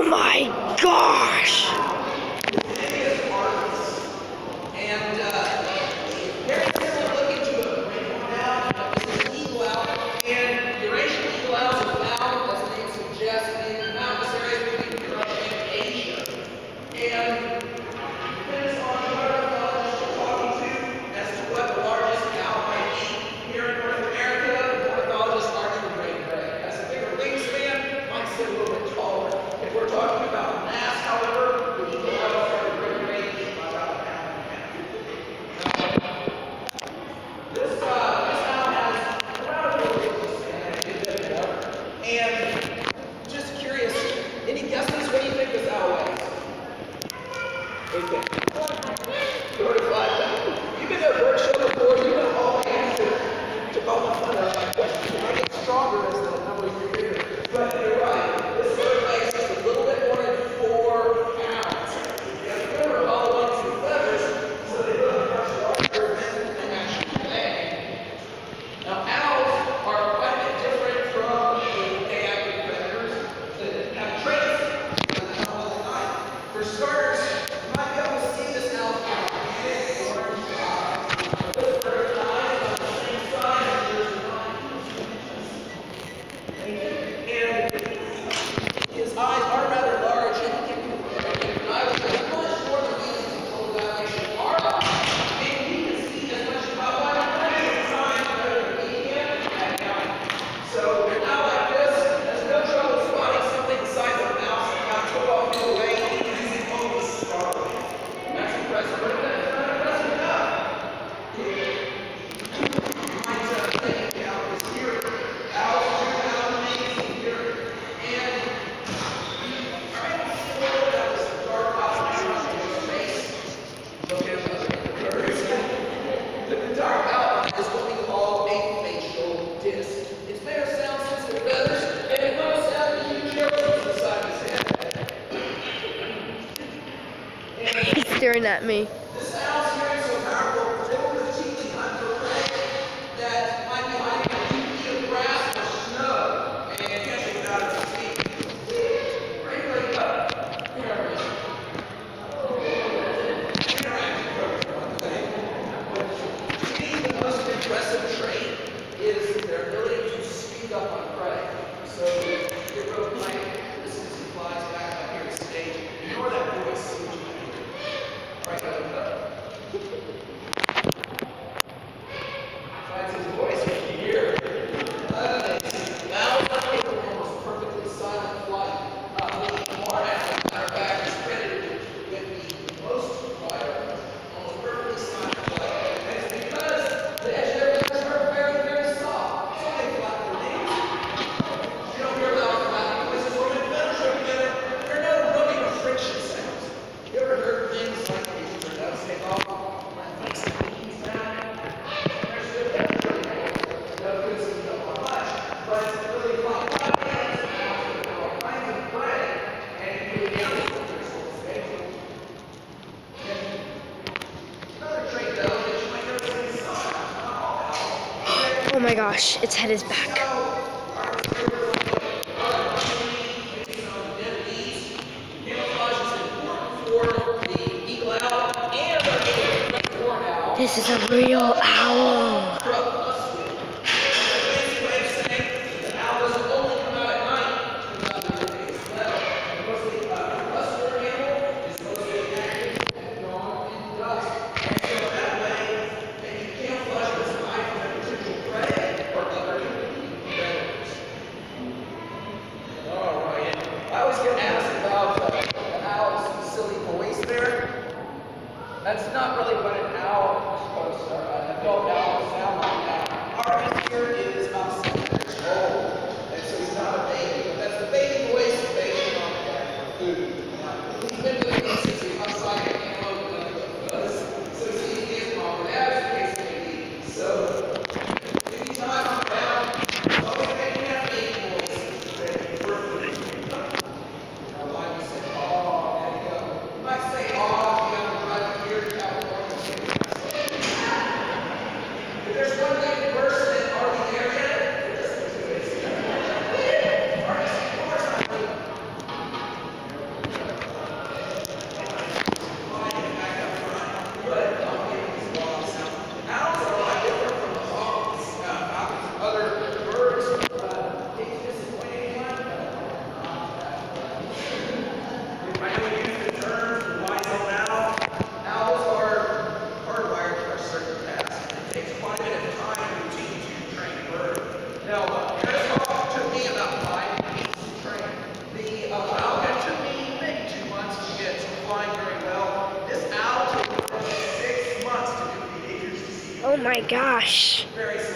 my gosh! He's staring at me. Oh my gosh, its head is back. This is a real owl. That's not really what an owl is supposed to, an adult owl will sound like now. Artemis here is 7 years old, and so he's not a baby, but that's the baby voice of baby on for food. He's been with me since he was outside the antelope, so he's his mom, but as the case may be. So, anytime I'm down, always making that baby voice ready for food. Now, why do you say, oh, there you go. You might say, oh, my gosh. Very